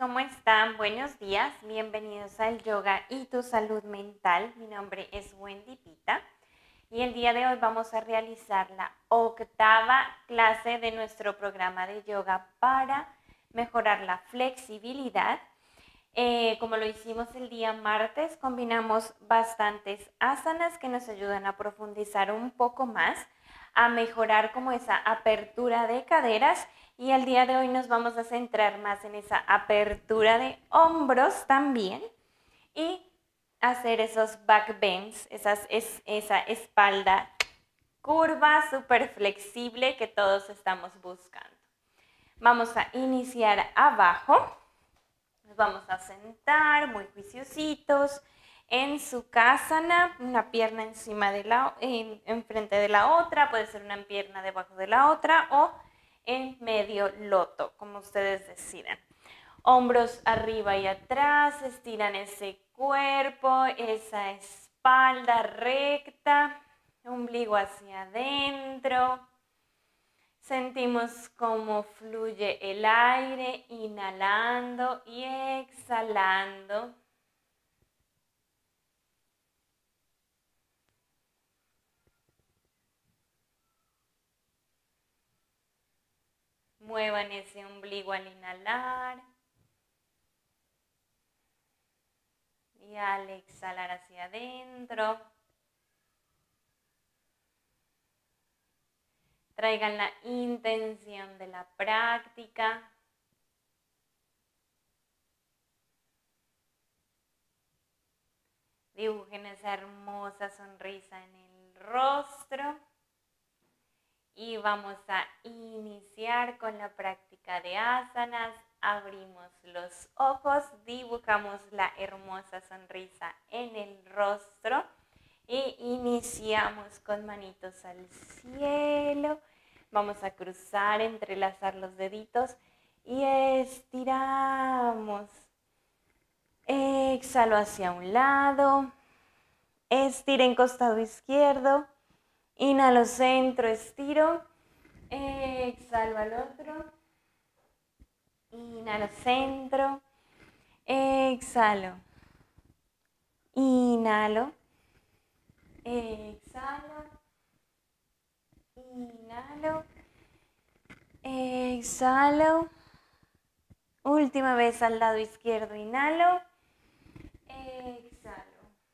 ¿cómo están? Buenos días, bienvenidos al Yoga y tu Salud Mental. Mi nombre es Wendy Pita y el día de hoy vamos a realizar la 8ª clase de nuestro programa de yoga para mejorar la flexibilidad. Como lo hicimos el día martes, combinamos bastantes asanas que nos ayudan a profundizar un poco más, a mejorar como esa apertura de caderas, y el día de hoy nos vamos a centrar más en esa apertura de hombros también y hacer esos back bends, esa espalda curva súper flexible que todos estamos buscando. Vamos a iniciar abajo. Nos vamos a sentar muy juiciositos en Sukhasana, una pierna encima de enfrente de la otra, puede ser una pierna debajo de la otra o en medio loto, como ustedes decidan. Hombros arriba y atrás, estiran ese cuerpo, esa espalda recta, ombligo hacia adentro. Sentimos cómo fluye el aire, inhalando y exhalando. Muevan ese ombligo al inhalar y al exhalar hacia adentro. Traigan la intención de la práctica. Dibujen esa hermosa sonrisa en el rostro. Y vamos a iniciar con la práctica de asanas. Abrimos los ojos, dibujamos la hermosa sonrisa en el rostro y iniciamos con manitos al cielo. Vamos a cruzar, entrelazar los deditos y estiramos. Exhalo hacia un lado, estiren costado izquierdo. Inhalo, centro, estiro, exhalo al otro, inhalo, centro, exhalo, inhalo, exhalo, inhalo, exhalo, última vez al lado izquierdo, inhalo, exhalo.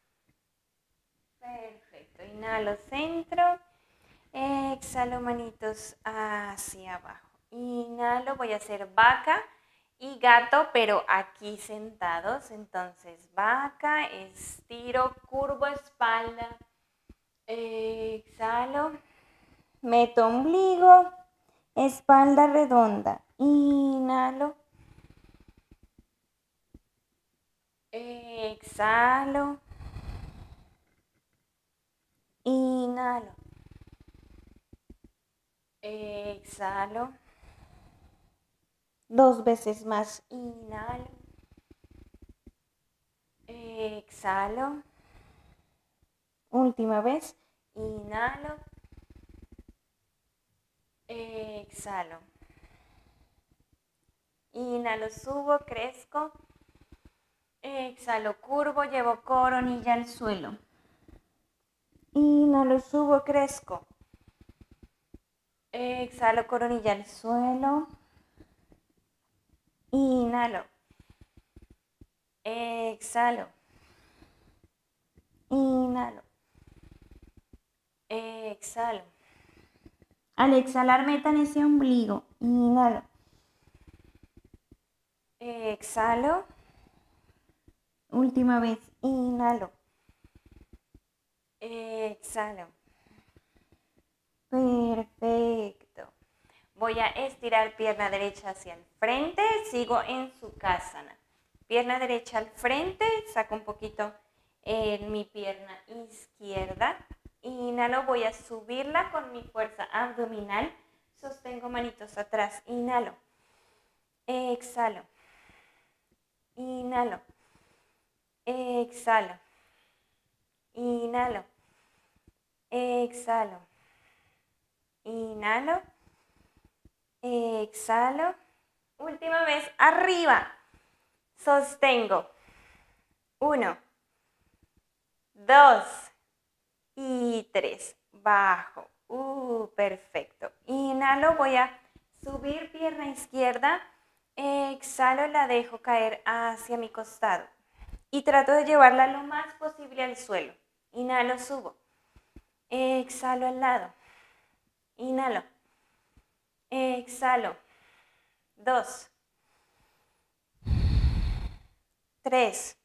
Perfecto, inhalo, centro, exhalo, manitos hacia abajo. Inhalo, voy a hacer vaca y gato, pero aquí sentados. Entonces, vaca, estiro, curvo espalda, exhalo, meto ombligo, espalda redonda, inhalo, exhalo, inhalo, exhalo, 2 veces más, inhalo, exhalo, última vez, inhalo, exhalo, inhalo, subo, crezco, exhalo, curvo, llevo coronilla al suelo, inhalo, subo, crezco, exhalo, coronilla al suelo, inhalo, exhalo, inhalo, exhalo. Al exhalar metan ese ombligo, inhalo, exhalo, última vez, inhalo, exhalo. Perfecto. Voy a estirar pierna derecha hacia el frente, sigo en Sukhasana. Pierna derecha al frente, saco un poquito en mi pierna izquierda. Inhalo, voy a subirla con mi fuerza abdominal. Sostengo manitos atrás, inhalo, exhalo, inhalo, exhalo, inhalo, exhalo, inhalo, exhalo, última vez, arriba, Sostengo. 1, 2 y 3. Bajo. Perfecto. Inhalo, voy a subir pierna izquierda. Exhalo, la dejo caer hacia mi costado. Y trato de llevarla lo más posible al suelo. Inhalo, subo. Exhalo al lado. Inhalo. Exhalo. 2, 3,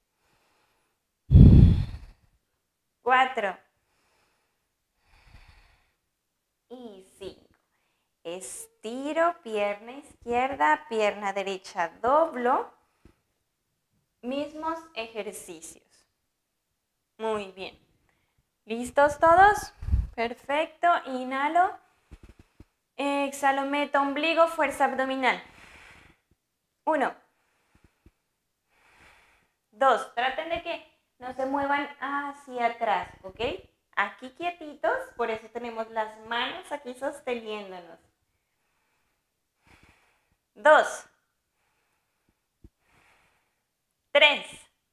4 y 5. Estiro, pierna izquierda, pierna derecha, doblo. Mismos ejercicios. Muy bien. ¿Listos todos? Perfecto. Inhalo. Exhalo, meto ombligo, fuerza abdominal. 1, 2. Traten de que no se muevan hacia atrás, ¿ok? Aquí quietitos, por eso tenemos las manos aquí sosteniéndonos. 2, 3,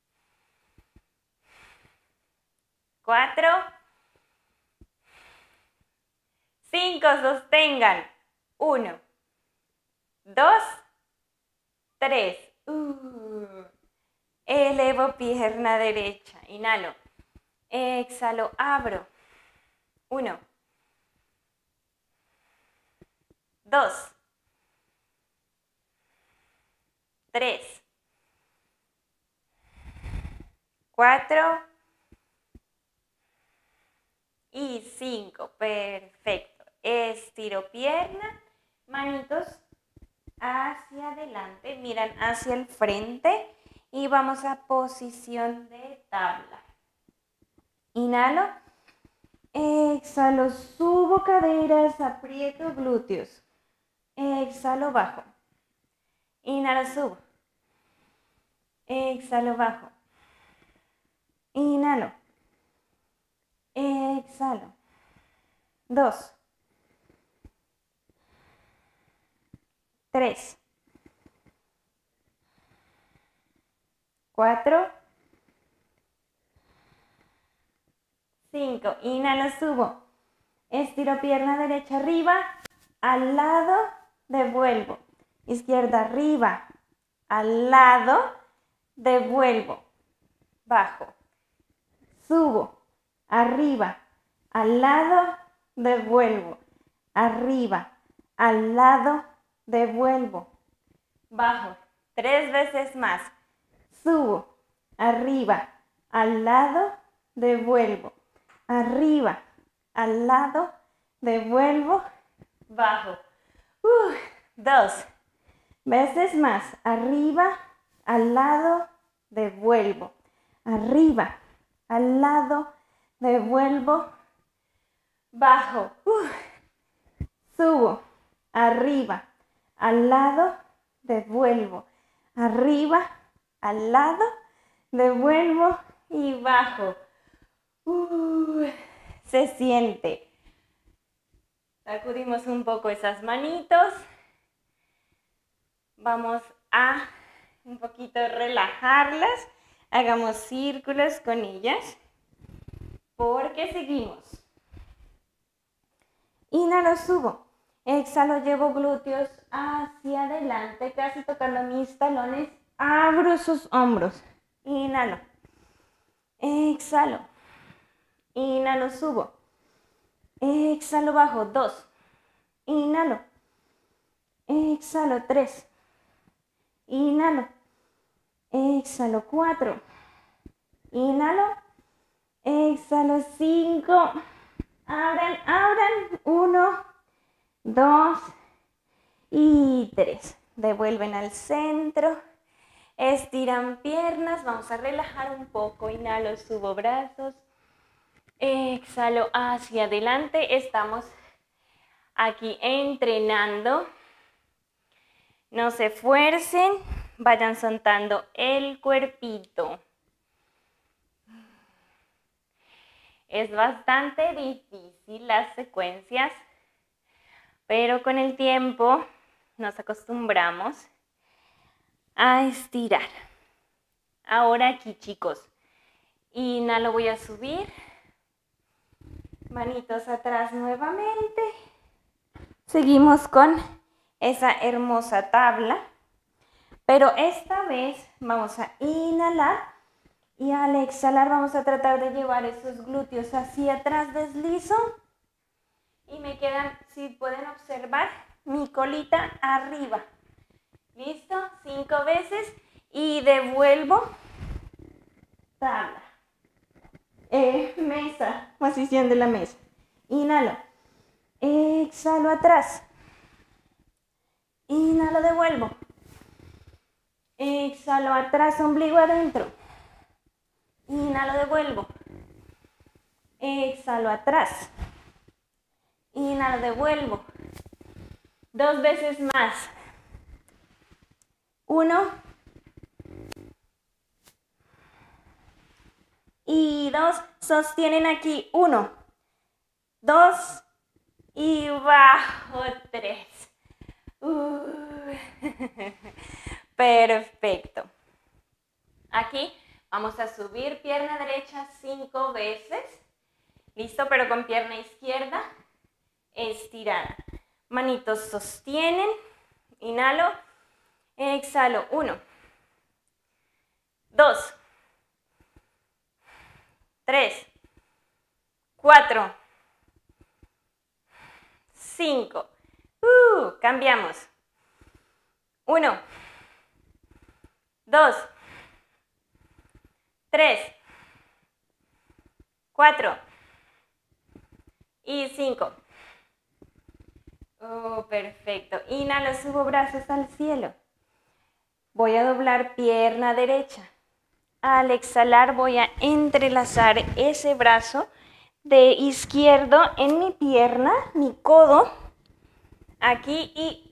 4, 5, sostengan. 1, 2, 3. Elevo pierna derecha. Inhalo. Exhalo, abro. 1, 2, 3, 4 y 5. Perfecto. Estiro pierna, manitos hacia adelante, miran hacia el frente y vamos a posición de tabla. Inhalo, exhalo, subo caderas, aprieto glúteos. Exhalo, bajo. Inhalo, subo. Exhalo, bajo. Inhalo. Exhalo. 2, 3, 4, 5. Inhalo, subo. Estiro pierna derecha arriba, al lado, devuelvo. Izquierda arriba, al lado, devuelvo. Bajo. Subo. Arriba, al lado, devuelvo. Arriba, al lado, devuelvo. Bajo. 3 veces más. Subo. Arriba, al lado, devuelvo. Arriba, al lado, devuelvo. Bajo. 2 veces más. Arriba, al lado, devuelvo. Arriba, al lado, devuelvo. Bajo. Subo. Arriba, al lado, devuelvo. Arriba, al lado, devuelvo y bajo. Se siente. Sacudimos un poco esas manitos. Vamos a un poquito relajarlas. Hagamos círculos con ellas. Porque seguimos. Inhalo, subo. Exhalo, llevo glúteos hacia adelante, casi tocando mis talones. Abro sus hombros. Inhalo. Exhalo. Inhalo, subo. Exhalo, bajo. 2. Inhalo. Exhalo, 3. Inhalo. Exhalo, 4. Inhalo. Exhalo, 5. Abran, abran. 1, 2 y 3. Devuelven al centro. Estiran piernas. Vamos a relajar un poco. Inhalo, subo brazos. Exhalo hacia adelante. Estamos aquí entrenando. No se esfuercen. Vayan soltando el cuerpito. Es bastante difícil las secuencias, pero con el tiempo nos acostumbramos a estirar. Ahora aquí, chicos. Inhalo, voy a subir. Manitos atrás nuevamente. Seguimos con esa hermosa tabla. Pero esta vez vamos a inhalar y al exhalar vamos a tratar de llevar esos glúteos hacia atrás, deslizo. Y me quedan, si pueden observar, mi colita arriba. ¿Listo? 5 veces y devuelvo. Tabla. Mesa, posición de la mesa. Inhalo. Exhalo atrás. Inhalo, devuelvo. Exhalo atrás, ombligo adentro. Inhalo, devuelvo. Exhalo atrás. Inhalo, devuelvo. 2 veces más. 1. Y 2. Sostienen aquí. 1, 2 y bajo 3. Perfecto. Aquí vamos a subir pierna derecha 5 veces. Listo, pero con pierna izquierda estirada. Manitos sostienen. Inhalo. Exhalo. 1, 2, 3, 4, 5. Cambiamos. 1, 2, 3, 4 y 5. Perfecto. Inhalo, subo brazos al cielo. Voy a doblar pierna derecha. Al exhalar voy a entrelazar ese brazo de izquierdo en mi pierna, mi codo, aquí y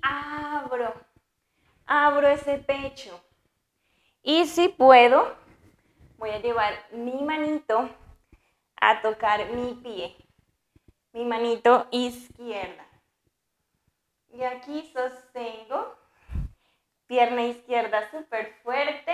abro ese pecho. Y si puedo, voy a llevar mi manito a tocar mi pie, mi manito izquierda. Y aquí sostengo, pierna izquierda súper fuerte.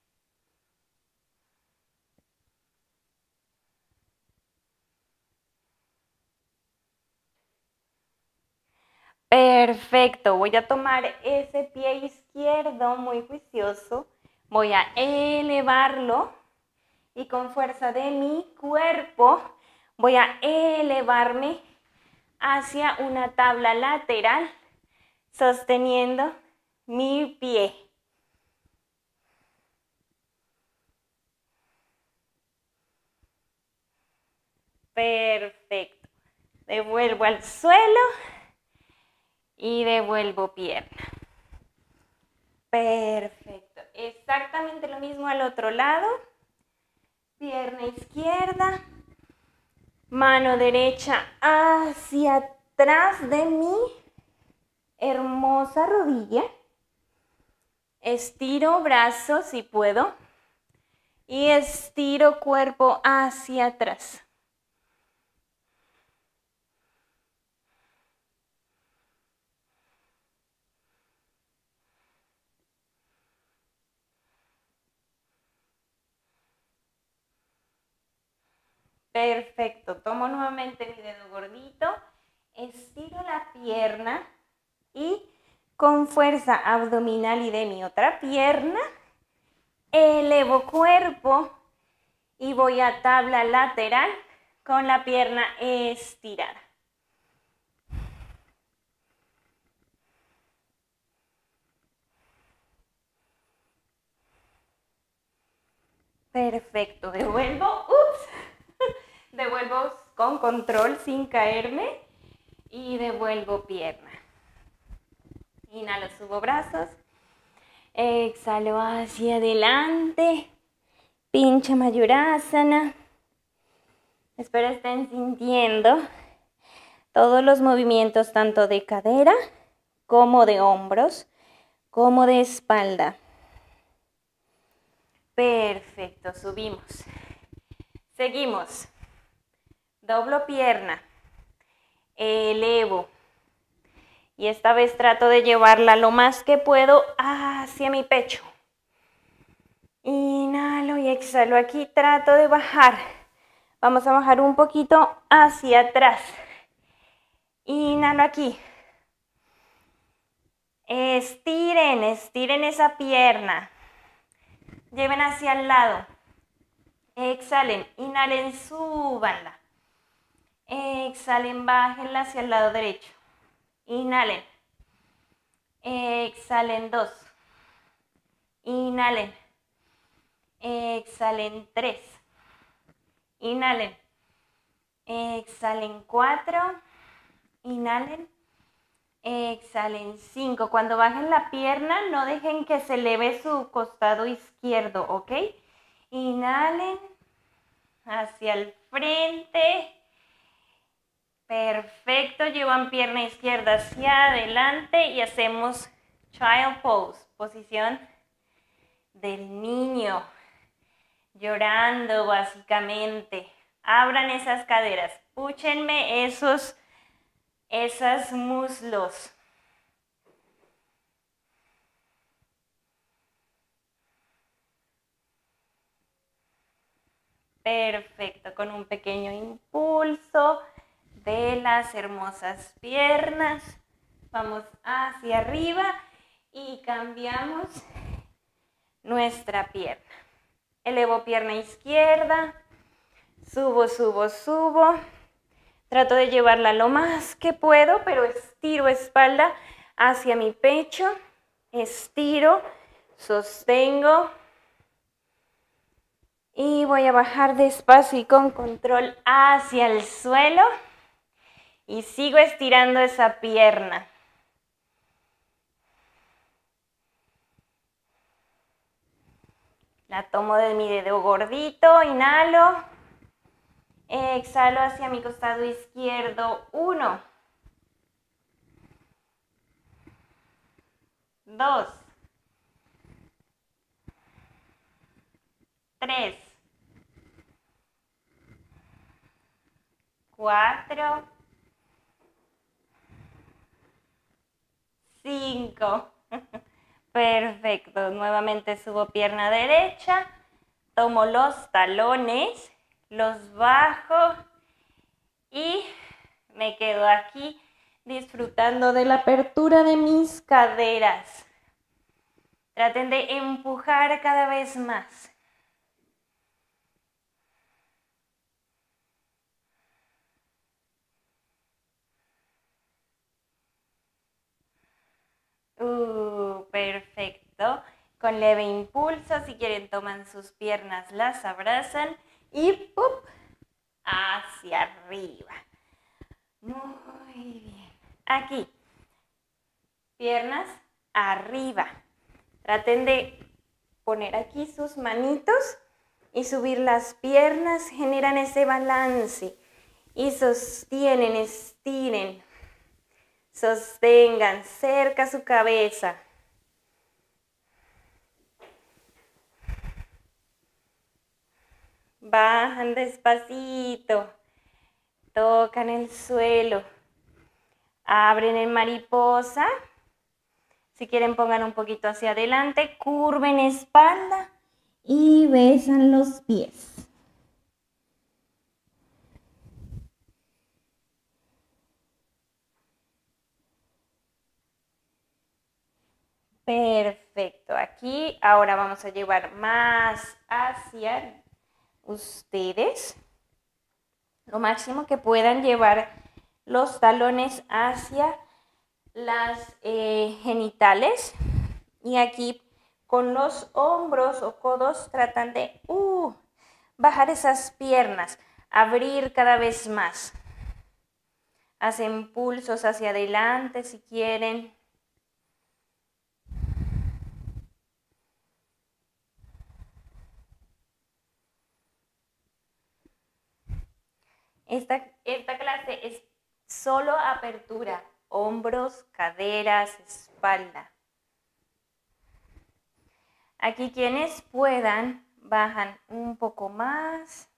Perfecto, voy a tomar ese pie izquierdo muy juicioso, voy a elevarlo y con fuerza de mi cuerpo voy a elevarme hacia una tabla lateral sosteniendo mi pie. Perfecto, devuelvo al suelo. Y devuelvo pierna. Perfecto. Exactamente lo mismo al otro lado. Pierna izquierda. Mano derecha hacia atrás de mi hermosa rodilla. Estiro brazos si puedo. Y estiro cuerpo hacia atrás. Perfecto, tomo nuevamente mi dedo gordito, estiro la pierna y con fuerza abdominal y de mi otra pierna, elevo cuerpo y voy a tabla lateral con la pierna estirada. Perfecto, devuelvo, devuelvo con control sin caerme y devuelvo pierna. Inhalo, subo brazos, exhalo hacia adelante, Pincha Mayurasana. Espero estén sintiendo todos los movimientos tanto de cadera como de hombros, como de espalda. Perfecto, subimos. Seguimos. Doblo pierna. Elevo. Y esta vez trato de llevarla lo más que puedo hacia mi pecho. Inhalo. Exhalo aquí, trato de bajar. Vamos a bajar un poquito hacia atrás. Inhalo aquí. Estiren, estiren esa pierna. Lleven hacia el lado. Exhalen, inhalen, súbanla. Exhalen, bájenla hacia el lado derecho. Inhalen. Exhalen 2. Inhalen. Exhalen 3. Inhalen. Exhalen 4. Inhalen. Exhalen 5. Cuando bajen la pierna, no dejen que se eleve su costado izquierdo, ¿ok? Inhalen hacia el frente. Perfecto, llevan pierna izquierda hacia adelante y hacemos Child Pose, posición del niño, llorando básicamente. Abran esas caderas, púchenme esos muslos. Perfecto, con un pequeño impulso de las hermosas piernas. Vamos hacia arriba y cambiamos nuestra pierna. Elevo pierna izquierda, subo, subo, subo. Trato de llevarla lo más que puedo, pero estiro espalda hacia mi pecho. Estiro, sostengo. Y voy a bajar despacio y con control hacia el suelo. Y sigo estirando esa pierna. La tomo de mi dedo gordito, inhalo. Exhalo hacia mi costado izquierdo. 1. 2. 3. 4. 5. Perfecto. Nuevamente subo pierna derecha. Tomo los talones. Los bajo. Y me quedo aquí disfrutando de la apertura de mis caderas. Traten de empujar cada vez más. Perfecto. Con leve impulso, si quieren toman sus piernas, las abrazan y ¡pup! Hacia arriba. Muy bien. Aquí. Piernas arriba. Traten de poner aquí sus manitos y subir las piernas. Generan ese balance. Y sostienen, estiren. Sostengan cerca su cabeza. Bajan despacito. Tocan el suelo. Abren en mariposa. Si quieren pongan un poquito hacia adelante. Curven espalda y besan los pies. Perfecto. Aquí ahora vamos a llevar más hacia ustedes. Lo máximo que puedan llevar los talones hacia las genitales. Y aquí con los hombros o codos tratan de bajar esas piernas. Abrir cada vez más. Hacen pulsos hacia adelante si quieren. Esta clase es solo apertura, hombros, caderas, espalda. Aquí quienes puedan, bajan un poco más.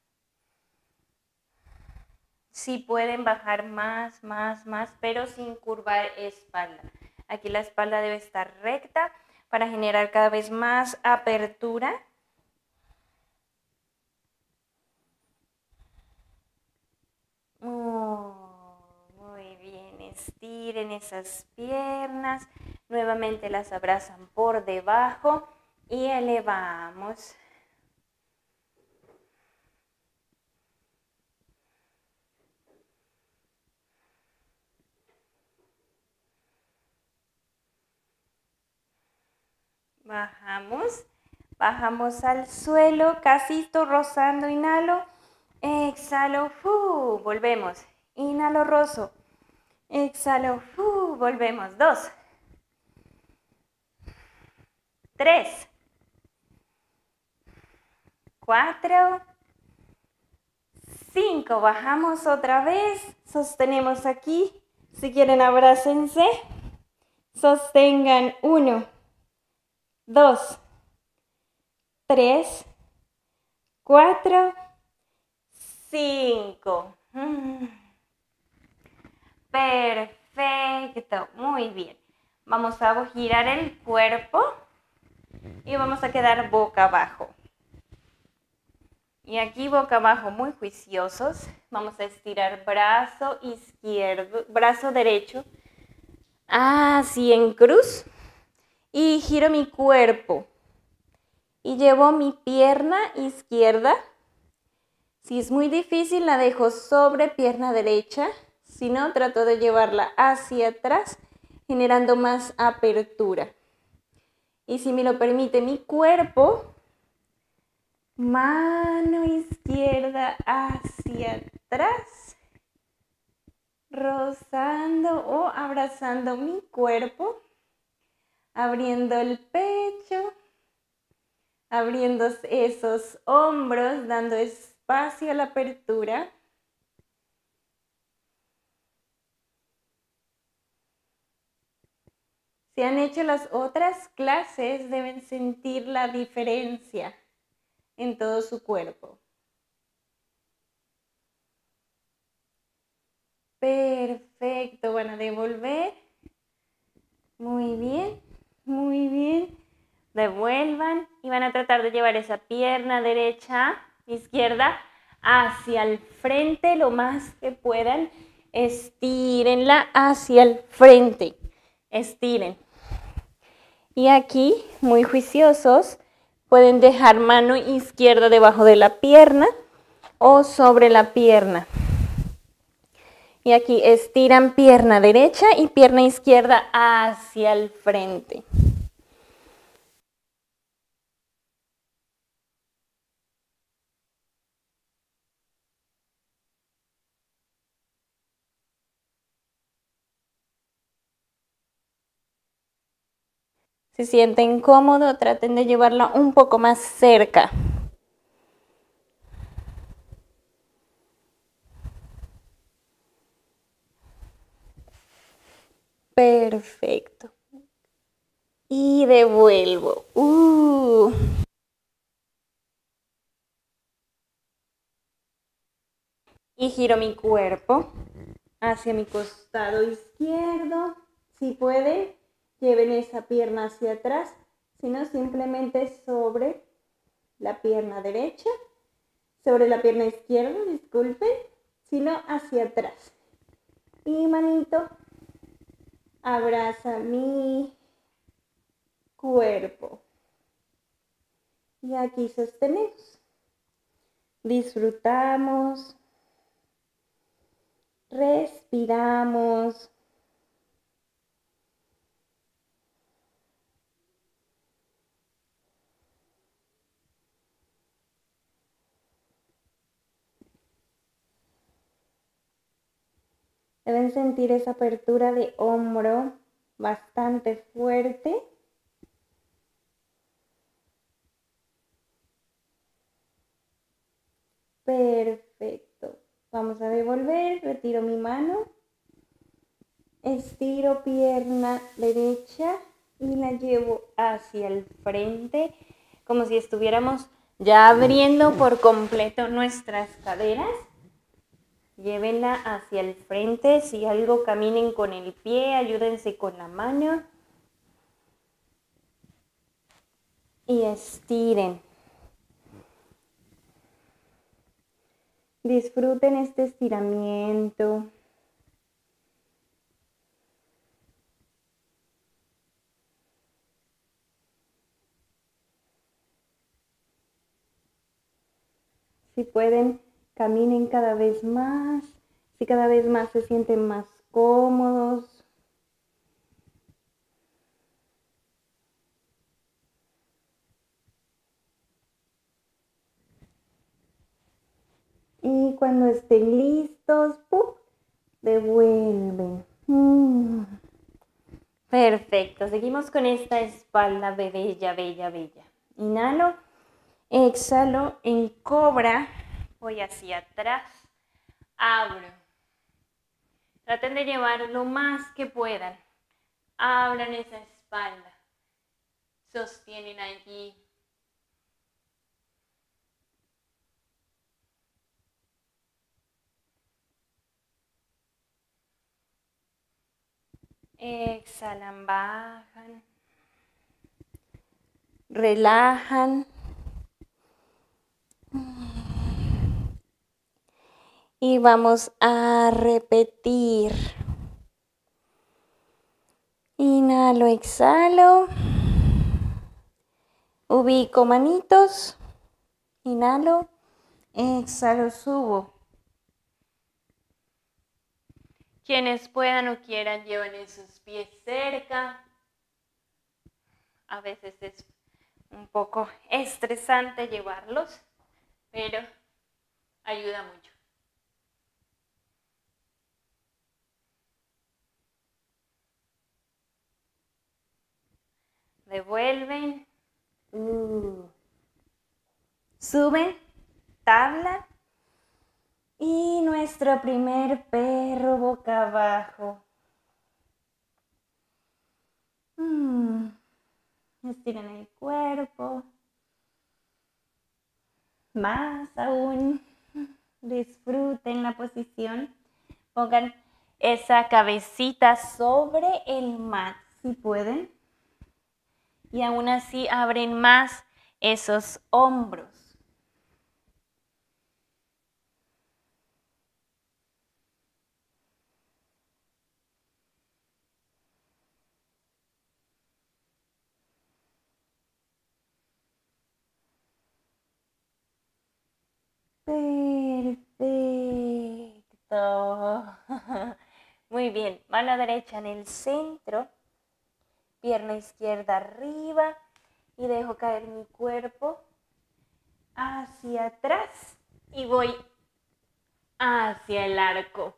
Sí pueden bajar más, pero sin curvar espalda. Aquí la espalda debe estar recta para generar cada vez más apertura. Muy bien, estiren esas piernas, nuevamente las abrazan por debajo y elevamos. Bajamos al suelo, casi rozando, inhalo, exhalo, volvemos, inhalo, rozo, exhalo, volvemos, 2, 3, 4, 5, bajamos otra vez, sostenemos aquí, si quieren abrácense, sostengan 1, 2, 3, 4, 5. Perfecto, muy bien. Vamos a girar el cuerpo y vamos a quedar boca abajo. Y aquí boca abajo muy juiciosos. Vamos a estirar brazo izquierdo, brazo derecho así en cruz y giro mi cuerpo y llevo mi pierna izquierda. Si es muy difícil, la dejo sobre pierna derecha. Si no, trato de llevarla hacia atrás, generando más apertura. Y si me lo permite mi cuerpo, mano izquierda hacia atrás, rozando o abrazando mi cuerpo, abriendo el pecho, abriendo esos hombros, dando espacio a la apertura. Si han hecho las otras clases, deben sentir la diferencia en todo su cuerpo. Perfecto, van a devolver. Muy bien, muy bien. Devuelvan y van a tratar de llevar esa pierna derecha, izquierda, hacia el frente lo más que puedan. Estírenla hacia el frente. Estiren. Y aquí, muy juiciosos, pueden dejar mano izquierda debajo de la pierna o sobre la pierna. Y aquí estiran pierna derecha y pierna izquierda hacia el frente. Si sienten cómodo, traten de llevarla un poco más cerca. Perfecto. Y devuelvo. Y giro mi cuerpo hacia mi costado izquierdo. Si pueden, lleven esa pierna hacia atrás. Si no, simplemente sobre la pierna derecha. Sobre la pierna izquierda, disculpen. Si no, hacia atrás. Y manito, abraza mi cuerpo. Y aquí sostenemos. Disfrutamos. Respiramos. Deben sentir esa apertura de hombro bastante fuerte. Perfecto. Vamos a devolver, retiro mi mano. Estiro pierna derecha y la llevo hacia el frente, como si estuviéramos ya abriendo por completo nuestras caderas. Llévenla hacia el frente, si algo caminen con el pie, ayúdense con la mano. Y estiren. Disfruten este estiramiento. Si pueden, caminen cada vez más. Si cada vez más se sienten más cómodos. Y cuando estén listos, ¡pum!, devuelven. Perfecto, seguimos con esta espalda bella, bella, bella. Inhalo, exhalo en cobra, voy hacia atrás, abro. Traten de llevar lo más que puedan. Abran esa espalda. Sostienen allí. Exhalan, bajan. Relajan. Y vamos a repetir. Inhalo, exhalo. Ubico manitos. Inhalo, exhalo, subo. Quienes puedan o quieran, lleven esos pies cerca. A veces es un poco estresante llevarlos, pero ayuda mucho. Devuelven. Suben, tabla. Y nuestro primer perro boca abajo. Estiren el cuerpo. Más aún. Disfruten la posición. Pongan esa cabecita sobre el mat si pueden. Y aún así abren más esos hombros. Perfecto. Muy bien. Mano derecha en el centro. Pierna izquierda arriba. Y dejo caer mi cuerpo hacia atrás. Y voy hacia el arco.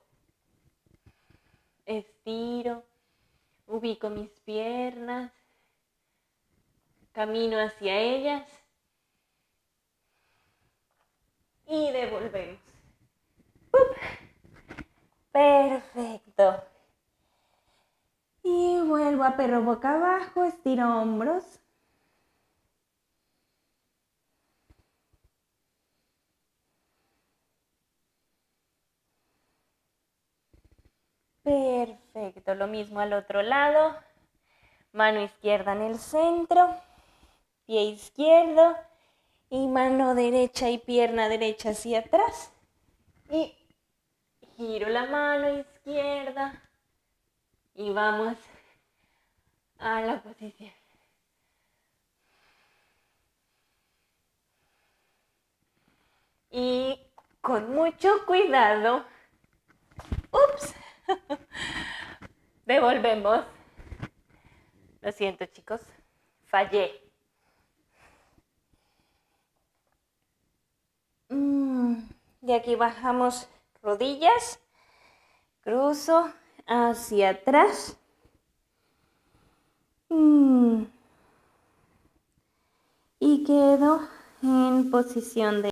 Estiro. Ubico mis piernas. Camino hacia ellas. Y devolvemos. Perfecto. Y vuelvo a perro boca abajo, estiro hombros. Perfecto, lo mismo al otro lado. Mano izquierda en el centro, pie izquierdo y mano derecha y pierna derecha hacia atrás. Y giro la mano izquierda y vamos a la posición. Y con mucho cuidado, ups, devolvemos. Lo siento, chicos, fallé. De aquí bajamos rodillas, cruzo hacia atrás. Y quedo en posición de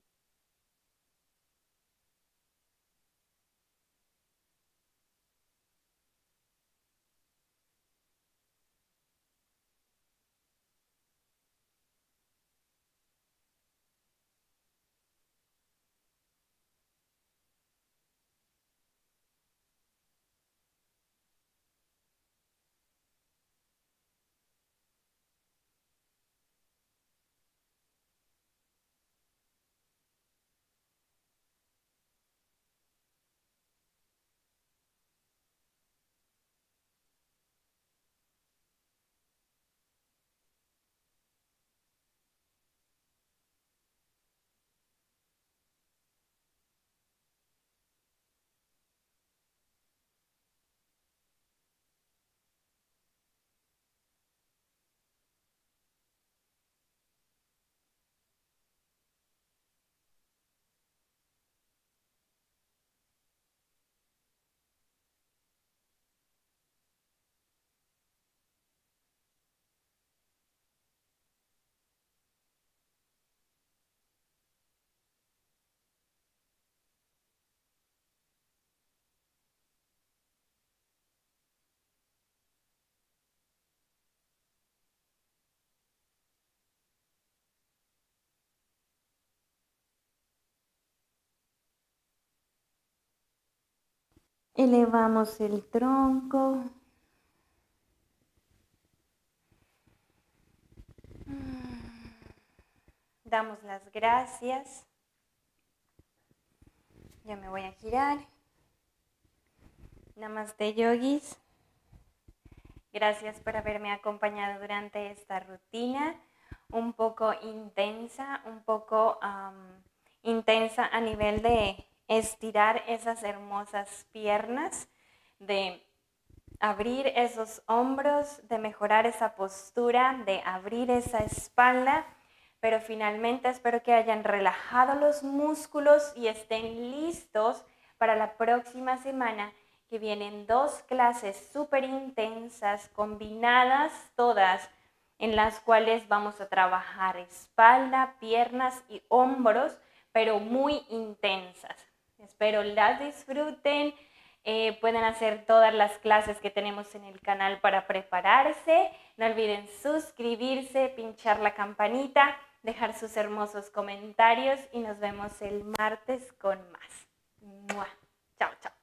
Elevamos el tronco. Damos las gracias. Ya me voy a girar. Namaste, yogis. Gracias por haberme acompañado durante esta rutina un poco intensa, intensa a nivel de estirar esas hermosas piernas, de abrir esos hombros, de mejorar esa postura, de abrir esa espalda, pero finalmente espero que hayan relajado los músculos y estén listos para la próxima semana, que vienen 2 clases súper intensas, combinadas todas, en las cuales vamos a trabajar espalda, piernas y hombros, pero muy intensas. Espero las disfruten. Pueden hacer todas las clases que tenemos en el canal para prepararse. No olviden suscribirse, pinchar la campanita, dejar sus hermosos comentarios y nos vemos el martes con más. ¡Mua! Chao, chao.